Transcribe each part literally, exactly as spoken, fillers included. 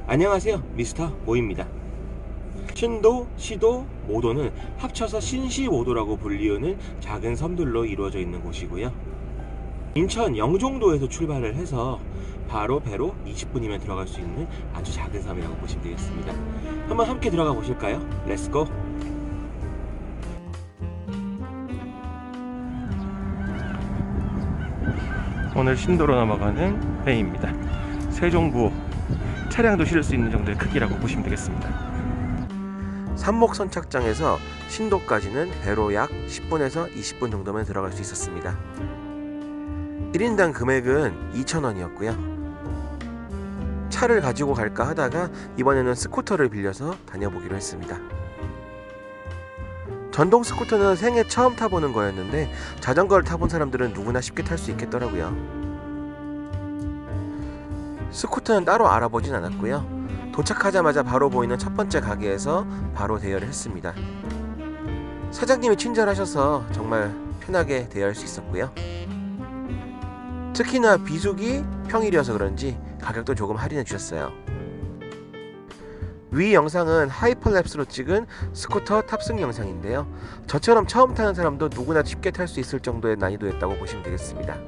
안녕하세요, 미스터 모입니다. 신도, 시도, 모도는 합쳐서 신시모도라고 불리우는 작은 섬들로 이루어져 있는 곳이고요. 인천 영종도에서 출발을 해서 바로 배로 이십 분이면 들어갈 수 있는 아주 작은 섬이라고 보시면 되겠습니다. 한번 함께 들어가 보실까요? 렛츠고! 오늘 신도로 넘어가는 배입니다. 세종부호, 차량도 실을 수 있는 정도의 크기라고 보시면 되겠습니다. 삼목선착장에서 신도까지는 배로 약 십 분에서 이십 분 정도면 들어갈 수 있었습니다. 일 인당 금액은 이천 원이었고요. 차를 가지고 갈까 하다가 이번에는 스쿠터를 빌려서 다녀보기로 했습니다. 전동 스쿠터는 생애 처음 타보는 거였는데 자전거를 타본 사람들은 누구나 쉽게 탈 수 있겠더라고요. 스쿠터는 따로 알아보진 않았고요. 도착하자마자 바로 보이는 첫 번째 가게에서 바로 대여를 했습니다. 사장님이 친절하셔서 정말 편하게 대여할 수 있었고요. 특히나 비수기 평일이어서 그런지 가격도 조금 할인해 주셨어요. 위 영상은 하이퍼랩스로 찍은 스쿠터 탑승 영상인데요. 저처럼 처음 타는 사람도 누구나 쉽게 탈 수 있을 정도의 난이도였다고 보시면 되겠습니다.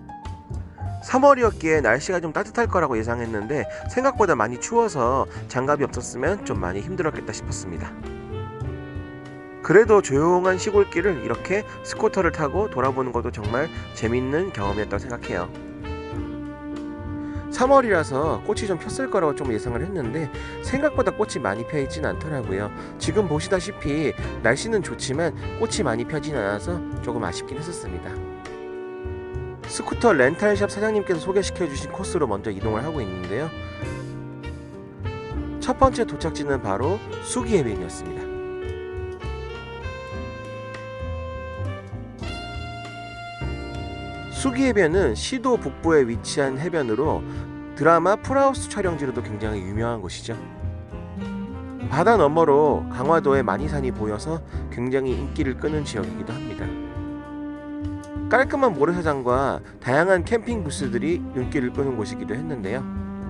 삼월이었기에 날씨가 좀 따뜻할 거라고 예상했는데 생각보다 많이 추워서 장갑이 없었으면 좀 많이 힘들었겠다 싶었습니다. 그래도 조용한 시골길을 이렇게 스쿠터를 타고 돌아보는 것도 정말 재밌는 경험이었다고 생각해요. 삼월이라서 꽃이 좀 폈을 거라고 좀 예상을 했는데 생각보다 꽃이 많이 펴있진 않더라고요. 지금 보시다시피 날씨는 좋지만 꽃이 많이 펴진 않아서 조금 아쉽긴 했었습니다. 스쿠터 렌탈샵 사장님께서 소개시켜주신 코스로 먼저 이동을 하고 있는데요. 첫 번째 도착지는 바로 수기해변이었습니다. 수기해변은 시도 북부에 위치한 해변으로 드라마 풀하우스 촬영지로도 굉장히 유명한 곳이죠. 바다 너머로 강화도의 만이산이 보여서 굉장히 인기를 끄는 지역이기도 합니다. 깔끔한 모래사장과 다양한 캠핑 부스들이 눈길을 끄는 곳이기도 했는데요.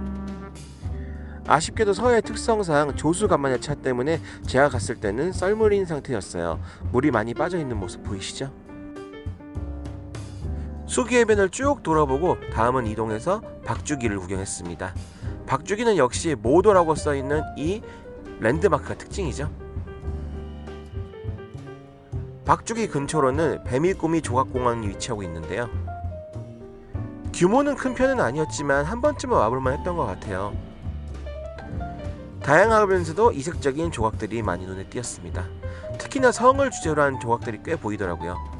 아쉽게도 서해의 특성상 조수간만의 차 때문에 제가 갔을 때는 썰물인 상태였어요. 물이 많이 빠져있는 모습 보이시죠? 수기해변을 쭉 돌아보고 다음은 이동해서 박주기를 구경했습니다. 박주기는 역시 모도라고 써있는 이 랜드마크가 특징이죠. 박주기 근처로는 뱀이꾸미 조각공원이 위치하고 있는데요. 규모는 큰 편은 아니었지만 한 번쯤은 와볼만 했던 것 같아요. 다양하면서도 이색적인 조각들이 많이 눈에 띄었습니다. 특히나 성을 주제로 한 조각들이 꽤 보이더라고요.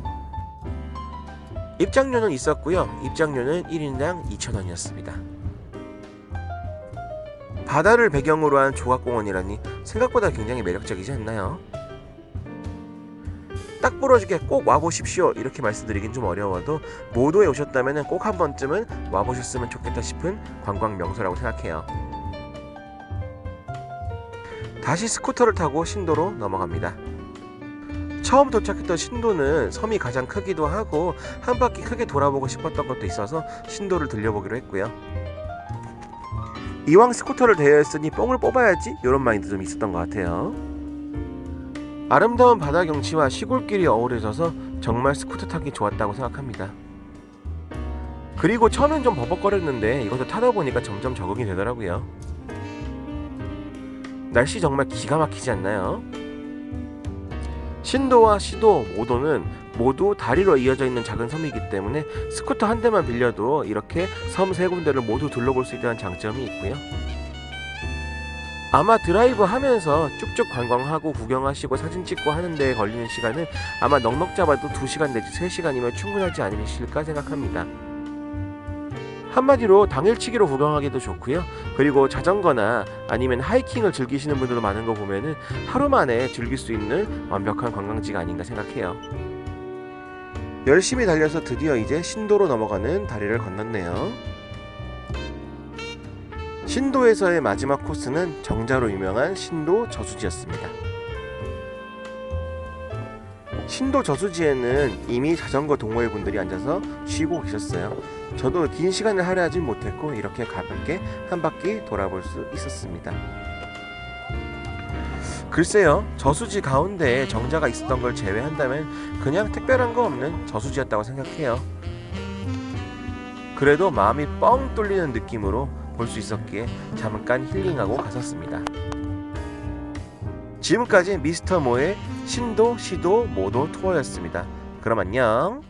입장료는 있었고요. 입장료는 일 인당 이천 원이었습니다. 바다를 배경으로 한 조각공원이라니 생각보다 굉장히 매력적이지 않나요? 딱 부러지게 꼭 와보십시오 이렇게 말씀드리긴 좀 어려워도 모도에 오셨다면 꼭 한 번쯤은 와보셨으면 좋겠다 싶은 관광 명소라고 생각해요. 다시 스쿠터를 타고 신도로 넘어갑니다. 처음 도착했던 신도는 섬이 가장 크기도 하고 한 바퀴 크게 돌아보고 싶었던 것도 있어서 신도를 들려보기로 했고요. 이왕 스쿠터를 대여했으니 뽕을 뽑아야지 이런 마인드 좀 있었던 것 같아요. 아름다운 바다 경치와 시골길이 어우러져서 정말 스쿠터 타기 좋았다고 생각합니다. 그리고 처음엔 좀 버벅거렸는데 이것도 타다 보니까 점점 적응이 되더라고요. 날씨 정말 기가 막히지 않나요? 신도와 시도, 모도는 모두 다리로 이어져 있는 작은 섬이기 때문에 스쿠터 한 대만 빌려도 이렇게 섬 세 군데를 모두 둘러볼 수 있다는 장점이 있고요. 아마 드라이브 하면서 쭉쭉 관광하고 구경하시고 사진 찍고 하는 데 걸리는 시간은 아마 넉넉 잡아도 두 시간 내지 세 시간이면 충분하지 않으실까 생각합니다. 한마디로 당일치기로 구경하기도 좋고요. 그리고 자전거나 아니면 하이킹을 즐기시는 분들도 많은 거 보면은 하루 만에 즐길 수 있는 완벽한 관광지가 아닌가 생각해요. 열심히 달려서 드디어 이제 신도로 넘어가는 다리를 건넜네요. 신도에서의 마지막 코스는 정자로 유명한 신도 저수지였습니다. 신도 저수지에는 이미 자전거 동호회 분들이 앉아서 쉬고 계셨어요. 저도 긴 시간을 할애하진 못했고 이렇게 가볍게 한 바퀴 돌아볼 수 있었습니다. 글쎄요, 저수지 가운데에 정자가 있었던 걸 제외한다면 그냥 특별한 거 없는 저수지였다고 생각해요. 그래도 마음이 뻥 뚫리는 느낌으로 볼 수 있었기에 잠깐 힐링하고 갔었습니다. 지금까지 미스터 모의 신도, 시도, 모도 투어였습니다. 그럼 안녕.